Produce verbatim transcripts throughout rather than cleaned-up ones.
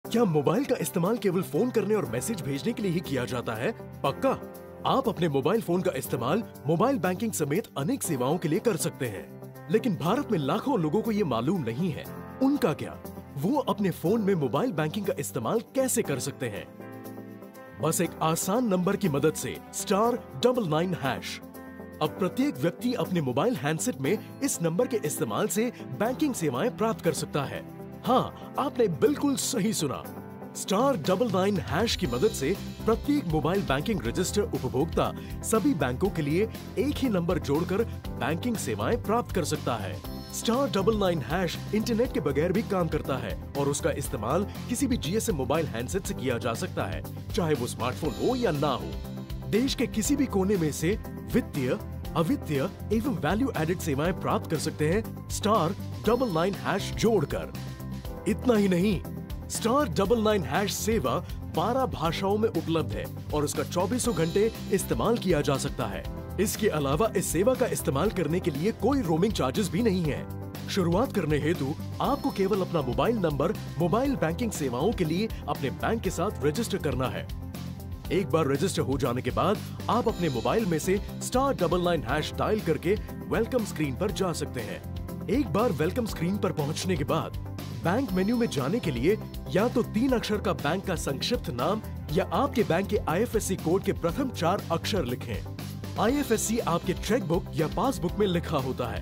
क्या मोबाइल का इस्तेमाल केवल फोन करने और मैसेज भेजने के लिए ही किया जाता है? पक्का। आप अपने मोबाइल फोन का इस्तेमाल मोबाइल बैंकिंग समेत अनेक सेवाओं के लिए कर सकते हैं, लेकिन भारत में लाखों लोगों को ये मालूम नहीं है। उनका क्या? वो अपने फोन में मोबाइल बैंकिंग का इस्तेमाल कैसे कर सकते हैं? बस एक आसान नंबर की मदद से स्टार डबल नाइन हैश। अब प्रत्येक व्यक्ति अपने मोबाइल हैंडसेट में इस नंबर के इस्तेमाल से बैंकिंग सेवाएं प्राप्त कर सकता है। हाँ, आपने बिल्कुल सही सुना। स्टार डबल नाइन हैश की मदद से प्रत्येक मोबाइल बैंकिंग रजिस्टर उपभोक्ता सभी बैंकों के लिए एक ही नंबर जोड़कर बैंकिंग सेवाएं प्राप्त कर सकता है। Star double nine hash internet के बगैर भी काम करता है और उसका इस्तेमाल किसी भी जीएसएम मोबाइल हैंडसेट से किया जा सकता है, चाहे वो स्मार्टफोन हो या ना हो। देश के किसी भी कोने में से वित्तीय, अवित्तीय एवं वैल्यू एडेड सेवाएं प्राप्त कर सकते हैं स्टार डबल नाइन हैश जोड़कर। इतना ही नहीं, स्टार डबल नाइन हैश सेवा बारह भाषाओं में उपलब्ध है और उसका चौबीसों घंटे इस्तेमाल किया जा सकता है। इसके अलावा इस सेवा का इस्तेमाल करने के लिए कोई रोमिंग चार्जेस भी नहीं है। शुरुआत करने हेतु आपको केवल अपना मोबाइल नंबर मोबाइल बैंकिंग सेवाओं के लिए अपने बैंक के साथ रजिस्टर करना है। एक बार रजिस्टर हो जाने के बाद आप अपने मोबाइल में से star double nine hash dial करके वेलकम स्क्रीन पर जा सकते हैं। एक बार वेलकम स्क्रीन पर पहुंचने के बाद बैंक मेन्यू में जाने के लिए या तो तीन अक्षर का बैंक का संक्षिप्त नाम या आपके बैंक के आईएफएससी कोड के प्रथम चार अक्षर लिखें। आईएफएससी आपके चेकबुक या पासबुक में लिखा होता है।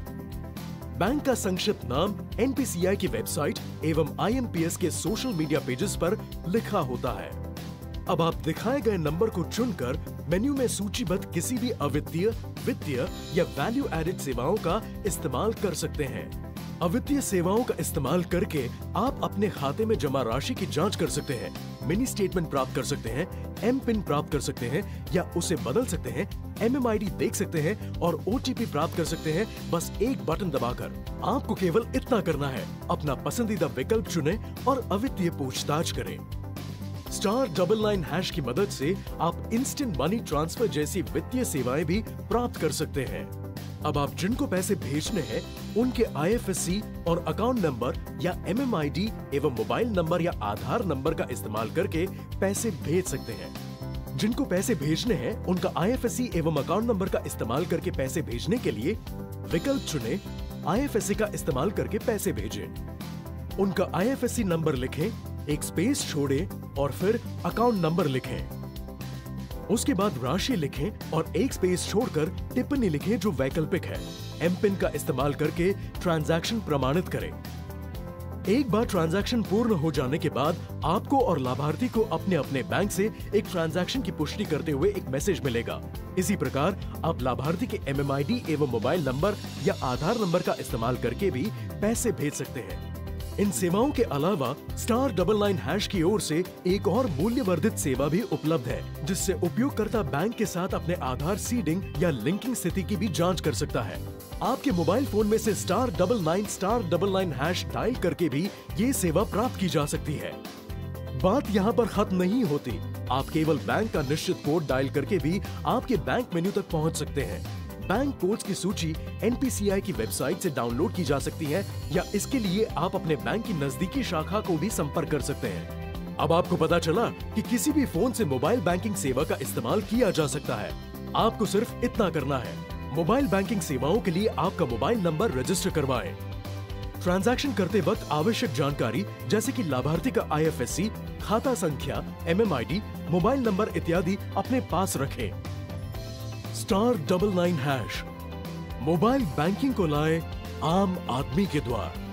बैंक का संक्षिप्त नाम एनपीसीआई की वेबसाइट एवं आईएमपीएस के सोशल मीडिया पेजेस पर लिखा होता है। अब आप दिखाए गए नंबर को चुनकर मेन्यू में सूचीबद्ध किसी भी अवित्तीय, वित्तीय या वैल्यू एडेड सेवाओं का इस्तेमाल कर सकते हैं। अवित्तीय सेवाओं का इस्तेमाल करके आप अपने खाते में जमा राशि की जांच कर सकते हैं, मिनी स्टेटमेंट प्राप्त कर सकते हैं, एम पिन प्राप्त कर सकते हैं या उसे बदल सकते हैं, एमएमआईडी देख सकते हैं और ओटीपी प्राप्त कर सकते हैं, बस एक बटन दबाकर। आपको केवल इतना करना है, अपना पसंदीदा विकल्प चुनें और अवित्तीय पूछताछ करें। स्टार डबल नाइन हैश की मदद से आप इंस्टेंट मनी ट्रांसफर जैसी वित्तीय सेवाएं भी प्राप्त कर सकते हैं। अब आप जिनको पैसे भेजने हैं उनके आईएफएससी और अकाउंट नंबर या एमएमआईडी एवं मोबाइल नंबर या आधार नंबर का इस्तेमाल करके पैसे भेज सकते हैं। जिनको पैसे भेजने हैं उनका आईएफएससी एवं अकाउंट नंबर का इस्तेमाल करके पैसे भेजने के लिए विकल्प चुनें, आईएफएससी का इस्तेमाल करके पैसे भेजें। उनका आईएफएससी नंबर लिखें, एक स्पेस छोड़ें और फिर अकाउंट नंबर लिखें। उसके बाद राशि लिखें और एक स्पेस छोड़कर टिप्पणी लिखें जो वैकल्पिक है। एम पिन का इस्तेमाल करके ट्रांजैक्शन प्रमाणित करें। एक बार ट्रांजैक्शन पूर्ण हो जाने के बाद आपको और लाभार्थी को अपने अपने बैंक से एक ट्रांजैक्शन की पुष्टि करते हुए एक मैसेज मिलेगा। इसी प्रकार आप लाभार्थी के एमएमआईडी एवं मोबाइल नंबर या आधार नंबर का इस्तेमाल करके भी पैसे भेज सकते हैं। इन सेवाओं के अलावा स्टार डबल नाइन हैश की ओर से एक और मूल्यवर्धित सेवा भी उपलब्ध है, जिससे उपयोगकर्ता बैंक के साथ अपने आधार सीडिंग या लिंकिंग स्थिति की भी जांच कर सकता है। आपके मोबाइल फोन में से star double nine star double nine hash dial करके भी ये सेवा प्राप्त की जा सकती है। बात यहाँ पर खत्म नहीं होती। आप केवल बैंक का निश्चित कोड डायल करके भी आपके बैंक मेन्यू तक पहुँच सकते हैं। बैंक कोड्स की सूची एनपीसीआई की वेबसाइट से डाउनलोड की जा सकती है या इसके लिए आप अपने बैंक की नजदीकी शाखा को भी संपर्क कर सकते हैं। अब आपको पता चला कि किसी भी फोन से मोबाइल बैंकिंग सेवा का इस्तेमाल किया जा सकता है। आपको सिर्फ इतना करना है, मोबाइल बैंकिंग सेवाओं के लिए आपका मोबाइल नंबर रजिस्टर करवाएं। ट्रांजैक्शन करते वक्त आवश्यक जानकारी जैसे कि लाभार्थी का आईएफएससी, खाता संख्या, एमएमआईडी, मोबाइल नंबर इत्यादि अपने पास रखें। Star double nine hash mobile banking को लाए आम आदमी के द्वार।